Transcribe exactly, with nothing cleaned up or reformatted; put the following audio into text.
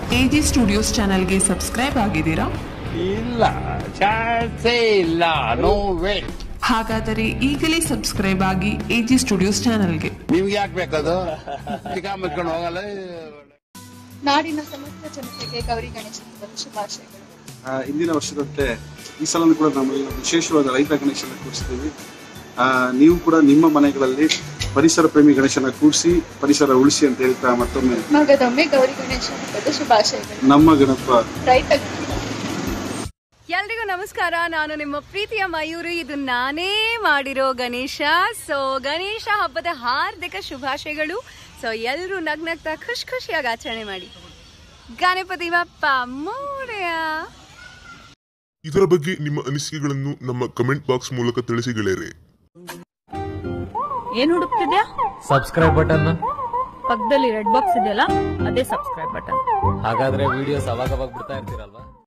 AG studios ಚಾನೆಲ್ಗೆ subscribe ಆಗಿದ್ದೀರಾ? ಇಲ್ಲ, ಚಾನ್ಸೇ ಇಲ್ಲ. No way. ಹಾಗಾದರೆ ಈಗಲೇ ಸಬ್ಸ್ಕ್ರೈಬ್ ಆಗಿ ಎಜಿ ಸ್ಟುಡಿಯೋಸ್ ಚಾನೆಲ್ಗೆ. ನಿಮ್ಗೆ ಯಾಕೆ ಬೇಕದು? ಮುಚ್ಕೊಂಡು ಹೋಗಲ್ಲ. ನಾಡಿನ ಸಮಸ್ತ ಜನತೆಗೆ ಗೌರಿ ಗಣೇಶ ಹಬ್ಬದ ಶುಭಾಶಯಗಳು. ಇಂದಿನ ವರ್ಷದಂತೆ ಈ ಸಲ ಕೂಡ ನಾವು ವಿಶೇಷವಾದ ರೈತ ಗಣೇಶನ ಕೂರಿಸ್ತೀವಿ. ನೀವು ಕೂಡ ನಿಮ್ಮ ಮನೆಗಳಲ್ಲಿ ಪರಿಸರ ಪ್ರೇಮಿ ಗಣೇಶನ ಕೂರಿಸಿ ಪರಿಸರ ಉಳಿಸಿ ಅಂತ ಹೇಳ್ತಾ ಮತ್ತೊಮ್ಮೆ ಮಗದೊಮ್ಮೆ ಗೌರಿ ಗಣೇಶ ಹಬ್ಬದ ಶುಭಾಶಯಗಳು. ನಮ್ಮ ಗಣಪ ರೈತ. ಎಲ್ರಿಗೂ ನಮಸ್ಕಾರ. ನಾನು ನಿಮ್ಮ ಪ್ರೀತಿಯ ಮಯೂರಿ. ಇದು ನಾನೇ ಮಾಡಿರೋ ಗಣೇಶ. ಸೊ ಗಣೇಶ ಹಬ್ಬದ ಹಾರ್ದಿಕ ಶುಭಾಶಯಗಳು. ಸೊ ಎಲ್ಲರೂ ನಗ್ನಗ್ತಾ ಖುಷಿ ಖುಷಿಯಾಗಿ ಆಚರಣೆ ಮಾಡಿ. ಗಣಪತಿ ಬಪ್ಪ ಮೋರೆಯ. ಇದರ ಬಗ್ಗೆ ನಿಮ್ಮ ಅನಿಸಿಕೆಗಳನ್ನು ನಮ್ಮ ಕಮೆಂಟ್ ಬಾಕ್ಸ್ ಮೂಲಕ ತಿಳಿಸಿ ಗೆಳೆಯರೆ. ಏನ್ ಹುಡುಕ್ತಿದ್ಯಾ? ಸಬ್ಸ್ಕ್ರೈಬ್ ಬಟನ್ ಪಕ್ಕದಲ್ಲಿ ರೆಡ್ ಬಾಕ್ಸ್ ಇದೆಯಲ್ಲ, ಅದೇ ಸಬ್ಸ್ಕ್ರೈಬ್ ಬಟನ್. ಹಾಗಾದ್ರೆ ವಿಡಿಯೋಸ್ ಅವಾಗ ಅವಾಗ ಬಿಡ್ತಾ ಇರ್ತೀರಲ್ವಾ?